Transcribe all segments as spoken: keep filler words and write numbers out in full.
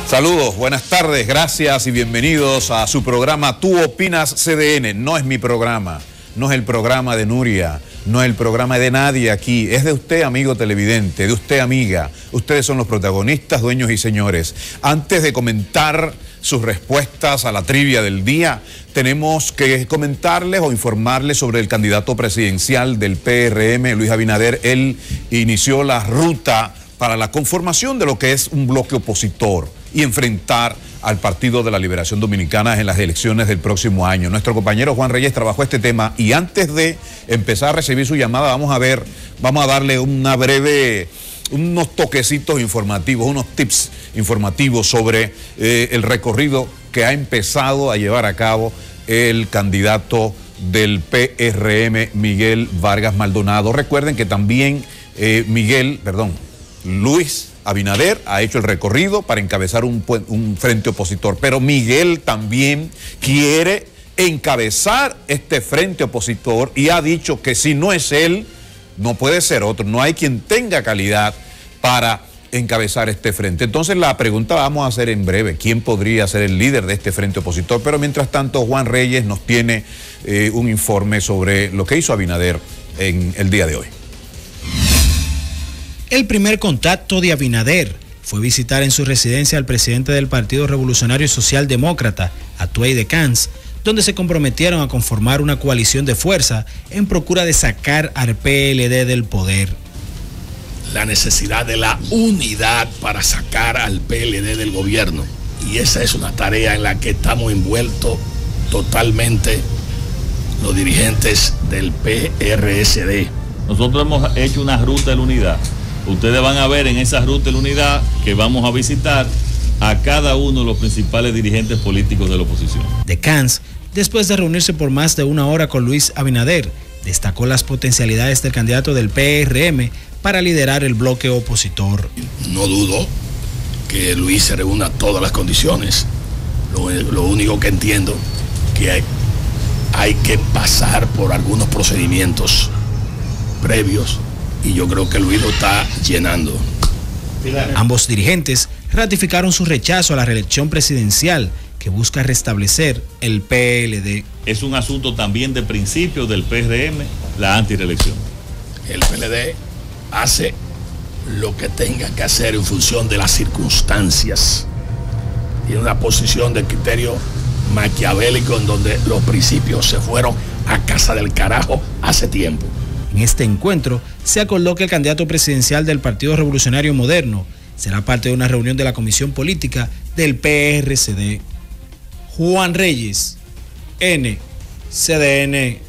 Saludos, buenas tardes, gracias y bienvenidos a su programa Tú Opinas C D N. No es mi programa, no es el programa de Nuria, no es el programa de nadie aquí, es de usted, amigo televidente, de usted, amiga. Ustedes son los protagonistas, dueños y señores. Antes de comentar sus respuestas a la trivia del día, tenemos que comentarles o informarles sobre el candidato presidencial del P R M, Luis Abinader. Él inició la ruta para la conformación de lo que es un bloque opositor y enfrentar al Partido de la Liberación Dominicana en las elecciones del próximo año. Nuestro compañero Juan Reyes trabajó este tema y antes de empezar a recibir su llamada, vamos a ver, vamos a darle una breve, unos toquecitos informativos, unos tips informativos sobre eh, el recorrido que ha empezado a llevar a cabo el candidato del P R M, Miguel Vargas Maldonado. Recuerden que también eh, Miguel, perdón, Luis Abinader ha hecho el recorrido para encabezar un, un frente opositor, pero Miguel también quiere encabezar este frente opositor y ha dicho que si no es él, no puede ser otro, no hay quien tenga calidad para encabezar este frente. Entonces la pregunta vamos a hacer en breve, ¿quién podría ser el líder de este frente opositor? Pero mientras tanto Juan Reyes nos tiene eh, un informe sobre lo que hizo Abinader en el día de hoy. El primer contacto de Abinader fue visitar en su residencia al presidente del Partido Revolucionario Socialdemócrata, Atuey de Cans, donde se comprometieron a conformar una coalición de fuerza en procura de sacar al P L D del poder. La necesidad de la unidad para sacar al P L D del gobierno. Y esa es una tarea en la que estamos envueltos totalmente los dirigentes del P R S D. Nosotros hemos hecho una ruta de la unidad. Ustedes van a ver en esa ruta de la unidad que vamos a visitar a cada uno de los principales dirigentes políticos de la oposición. De Cans, después de reunirse por más de una hora con Luis Abinader, destacó las potencialidades del candidato del P R M para liderar el bloque opositor. No dudo que Luis se reúna todas las condiciones. Lo, lo único que entiendo que hay, hay que pasar por algunos procedimientos previos y yo creo que Luis lo está llenando. Ambos dirigentes ratificaron su rechazo a la reelección presidencial que busca restablecer el P L D. Es un asunto también de principio del P R M, la antireelección. El P L D hace lo que tenga que hacer en función de las circunstancias. Tiene una posición de criterio maquiavélico en donde los principios se fueron a casa del carajo hace tiempo. En este encuentro se acordó que el candidato presidencial del Partido Revolucionario Moderno será parte de una reunión de la Comisión Política del P R C D. Juan Reyes, N C D N.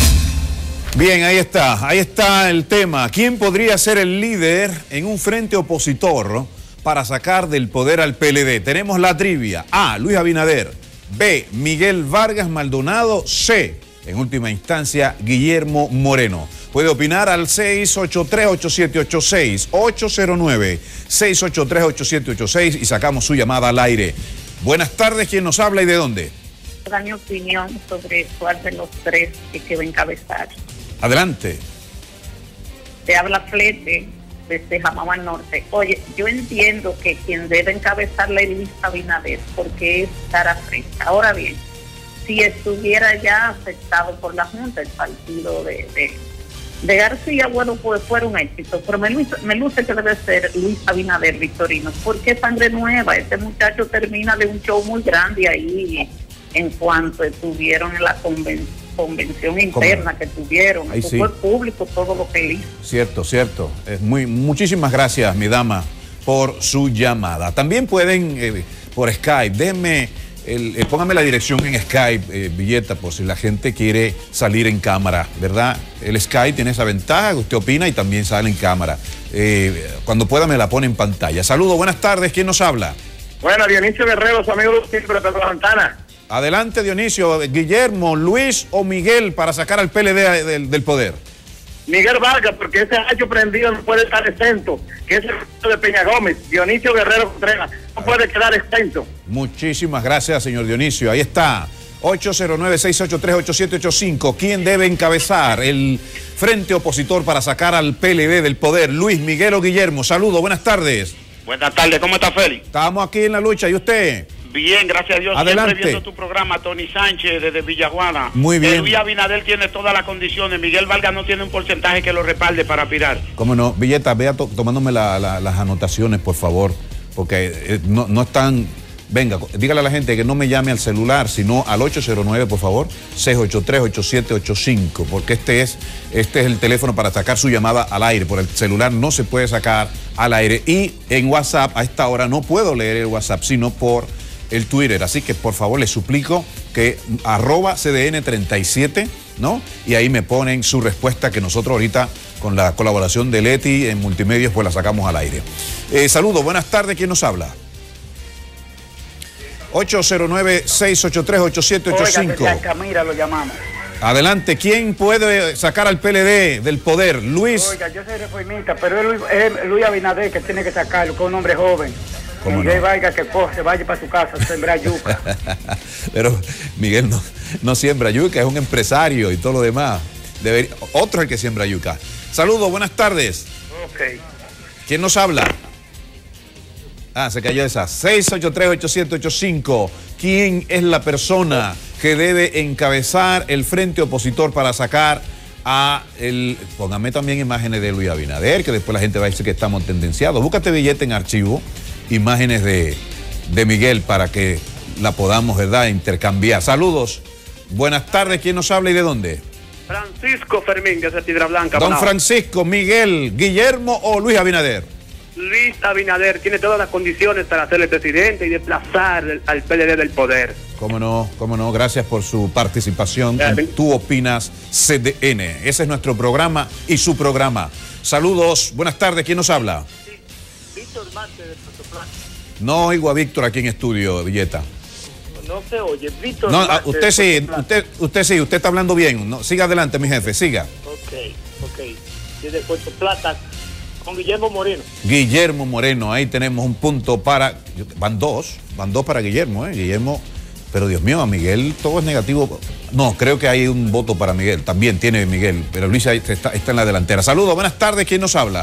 Bien, ahí está, ahí está el tema. ¿Quién podría ser el líder en un frente opositor para sacar del poder al P L D? Tenemos la trivia. A, Luis Abinader. B, Miguel Vargas Maldonado. C, en última instancia, Guillermo Moreno. Puede opinar al seis ocho tres, ocho siete ocho seis, ocho cero nueve, seis ocho tres, ocho siete ocho seis y sacamos su llamada al aire. Buenas tardes, ¿quién nos habla y de dónde? Da mi opinión sobre cuál de los tres que quiero encabezar. Adelante. Te habla Flete desde Jamao al Norte. Oye, yo entiendo que quien debe encabezarla es Luis Abinader porque es cara fresca. Ahora bien, si estuviera ya aceptado por la Junta, el partido de, de, de García, bueno, pues fuera un éxito. Pero me luce, me luce que debe ser Luis Abinader Victorino, porque es sangre nueva. Este muchacho termina de un show muy grande ahí en cuanto estuvieron en la conven, convención interna que tuvieron. Ahí sí. Fue público todo lo que él hizo. Cierto, cierto. Es muy, muchísimas gracias, mi dama, por su llamada. También pueden, eh, por Skype, déjenme... El, eh, póngame la dirección en Skype, eh, Villeta, por si la gente quiere salir en cámara, ¿verdad? El Skype tiene esa ventaja, usted opina y también sale en cámara. Eh, cuando pueda me la pone en pantalla. Saludos, buenas tardes, ¿quién nos habla? Bueno, Dionisio Guerrero, su amigo siempre de la ventana. Adelante, Dionisio. Guillermo, Luis o Miguel para sacar al P L D del, del poder. Miguel Vargas, porque ese hacho prendido no puede estar exento, que es el de Peña Gómez. Dionisio Guerrero Contreras no puede quedar exento. Muchísimas gracias, señor Dionisio. Ahí está, ocho cero nueve, seis ocho tres, ocho siete ocho cinco. ¿Quién debe encabezar el frente opositor para sacar al P L D del poder? Luis, Miguel o Guillermo. Saludos, buenas tardes. Buenas tardes, ¿cómo está Félix? Estamos aquí en la lucha, ¿y usted? Bien, gracias a Dios. Adelante. Siempre viendo tu programa, Tony Sánchez desde Villajuana. Muy bien. Eh, Luis Abinader tiene todas las condiciones. Miguel Vargas no tiene un porcentaje que lo respalde para aspirar. Cómo no, Villeta, vea to tomándome la, la, las anotaciones, por favor, porque eh, no, no están... Venga, dígale a la gente que no me llame al celular, sino al ocho cero nueve, por favor, seis ocho tres, ocho siete ocho cinco, porque este es, este es el teléfono para sacar su llamada al aire. Por el celular no se puede sacar al aire. Y en WhatsApp, a esta hora, no puedo leer el WhatsApp, sino por el Twitter. Así que, por favor, les suplico que arroba C D N treinta y siete, ¿no? Y ahí me ponen su respuesta, que nosotros ahorita, con la colaboración de Leti en Multimedios, pues la sacamos al aire. Eh, saludos, buenas tardes, ¿quién nos habla? ocho cero nueve, seis ocho tres, ocho siete ocho cinco. Oiga, Camila lo llamamos. Adelante, ¿quién puede sacar al P L D del poder? Luis. Oiga, yo soy reformista, pero es Luis, es Luis Abinader que tiene que sacarlo, con un hombre joven. Miguel no? Vargas que coge, vaya para su casa a sembrar yuca. Pero Miguel no, no siembra yuca, es un empresario y todo lo demás. Debería, otro es el que siembra yuca. Saludos, buenas tardes. Ok. ¿Quién nos habla? Ah, se cayó esa. seis ocho tres, ocho siete ocho cinco. ¿Quién es la persona que debe encabezar el frente opositor para sacar a el... Póngame también imágenes de Luis Abinader, que después la gente va a decir que estamos tendenciados. Búscate billete en archivo, imágenes de, de Miguel para que la podamos, ¿verdad?, intercambiar. Saludos. Buenas tardes. ¿Quién nos habla y de dónde? Francisco Fermín, de Piedra Blanca. Don Manao. Francisco, Miguel, Guillermo o Luis Abinader. Luis Abinader tiene todas las condiciones para ser el presidente y desplazar al P L D del poder. Cómo no, cómo no. Gracias por su participación en Tú Opinas C D N. Ese es nuestro programa y su programa. Saludos, buenas tardes. ¿Quién nos habla? Sí. Víctor Marte de Puerto Plata. No oigo a Víctor aquí en estudio, Villeta. No se oye. Víctor No, Marte usted sí, usted, usted sí, usted está hablando bien. No, siga adelante, mi jefe, siga. Ok, ok. Desde Puerto Plata. Con Guillermo Moreno. Guillermo Moreno, ahí tenemos un punto para... Van dos, van dos para Guillermo, ¿eh? Guillermo, pero Dios mío, a Miguel todo es negativo. No, creo que hay un voto para Miguel, también tiene Miguel, pero Luis está, está en la delantera. Saludos, buenas tardes, ¿quién nos habla?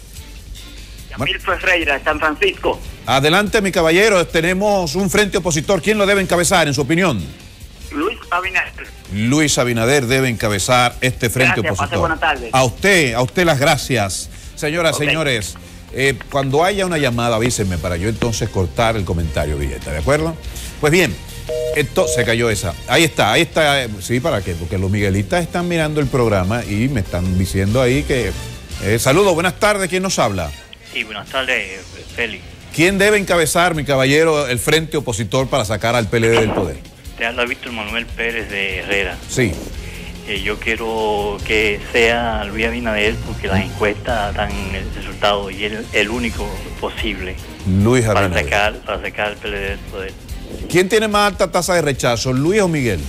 Yamil Ferreira, de San Francisco. Adelante, mi caballero, tenemos un frente opositor. ¿Quién lo debe encabezar, en su opinión? Luis Abinader. Luis Abinader debe encabezar este frente Gracias, opositor. pase buenas tardes. A usted, a usted las gracias. Señoras, okay. Señores, eh, cuando haya una llamada, avísenme para yo entonces cortar el comentario, Villeta, ¿de acuerdo? Pues bien, esto se cayó esa. Ahí está, ahí está. Sí, ¿para qué? Porque los miguelitas están mirando el programa y me están diciendo ahí que... Eh, saludos, buenas tardes, ¿quién nos habla? Sí, buenas tardes, Félix. ¿Quién debe encabezar, mi caballero, el frente opositor para sacar al P L D del poder? Te habla Víctor Manuel Pérez de Herrera. Sí. Eh, yo quiero que sea Luis Abinader porque las encuestas dan el resultado y es el único posible. Luis Abinader. Para sacar, para sacar al P L D del poder. ¿Quién tiene más alta tasa de rechazo, Luis o Miguel?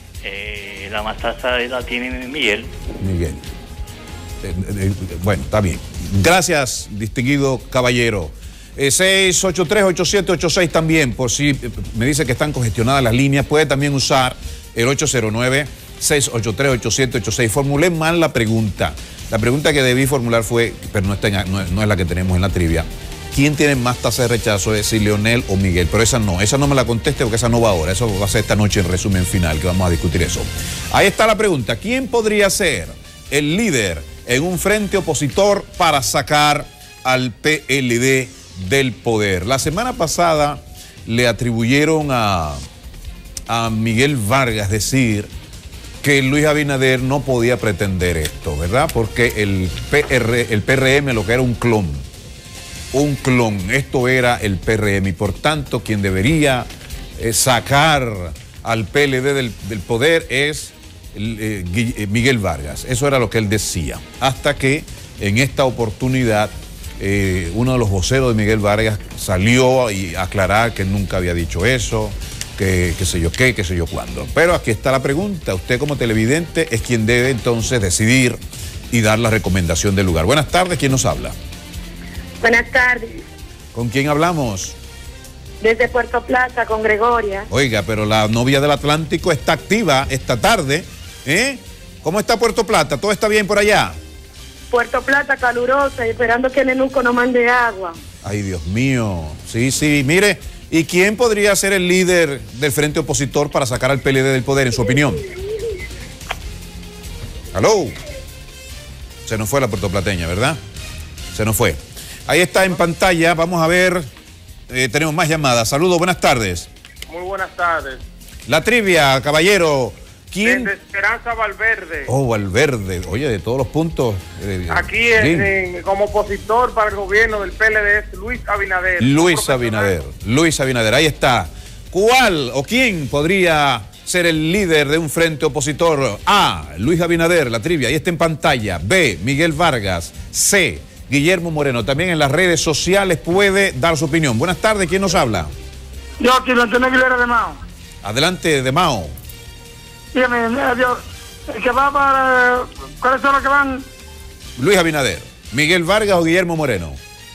Eh, la más tasa la tiene Miguel. Miguel. Eh, eh, bueno, está bien. Gracias, distinguido caballero. Eh, seis ocho tres, ocho siete ocho seis también, por si eh, me dice que están congestionadas las líneas, puede también usar el ocho cero nueve, seis ocho tres, ocho siete ocho seis. Formulé mal la pregunta. La pregunta que debí formular fue, pero no, está en, no, es, no es la que tenemos en la trivia. ¿Quién tiene más tasa de rechazo? Es si Leonel o Miguel. Pero esa no, esa no me la conteste porque esa no va ahora. Eso va a ser esta noche en resumen final, que vamos a discutir eso. Ahí está la pregunta. ¿Quién podría ser el líder en un frente opositor para sacar al P L D del poder? La semana pasada le atribuyeron a, a Miguel Vargas decir que Luis Abinader no podía pretender esto, ¿verdad? Porque el P R, el P R M lo que era un clon, un clon, esto era el P R M y por tanto quien debería eh, sacar al P L D del, del poder es eh, eh, Miguel Vargas. Eso era lo que él decía, hasta que en esta oportunidad eh, uno de los voceros de Miguel Vargas salió a aclarar que nunca había dicho eso, que qué sé yo qué, qué sé yo cuándo. Pero aquí está la pregunta. Usted como televidente es quien debe entonces decidir y dar la recomendación del lugar. Buenas tardes, ¿quién nos habla? Buenas tardes. ¿Con quién hablamos? Desde Puerto Plata, con Gregoria. Oiga, pero la novia del Atlántico está activa esta tarde, ¿eh? ¿Cómo está Puerto Plata? ¿Todo está bien por allá? Puerto Plata calurosa y esperando que Nenuco no mande agua. Ay, Dios mío. Sí, sí, mire, ¿y quién podría ser el líder del frente opositor para sacar al P L D del poder, en su opinión? ¿Aló? Se nos fue la puertoplateña, ¿verdad? Se nos fue. Ahí está en pantalla, vamos a ver, eh, tenemos más llamadas. Saludos, buenas tardes. Muy buenas tardes. La trivia, caballero. ¿Quién? Desde Esperanza Valverde. Oh, Valverde. Oye, de todos los puntos. Eh, Aquí en, en, como opositor para el gobierno del P L D es Luis Abinader. Luis Abinader. Luis Abinader, ahí está. ¿Cuál o quién podría ser el líder de un frente opositor? A, Luis Abinader, la trivia, ahí está en pantalla. B, Miguel Vargas. C, Guillermo Moreno. También en las redes sociales puede dar su opinión. Buenas tardes, ¿quién nos habla? Yo aquí, Antonio Aguilera de Mao. Adelante, de Mao. Dígame, Dios, el que va para... ¿Cuáles son los que van? Luis Abinader, Miguel Vargas o Guillermo Moreno.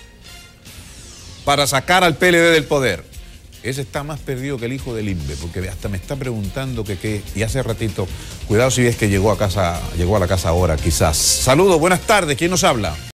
Para sacar al P L D del poder. Ese está más perdido que el hijo del Imbe, porque hasta me está preguntando que qué, y hace ratito, cuidado si ves que llegó a casa, llegó a la casa ahora, quizás. Saludos, buenas tardes, ¿quién nos habla?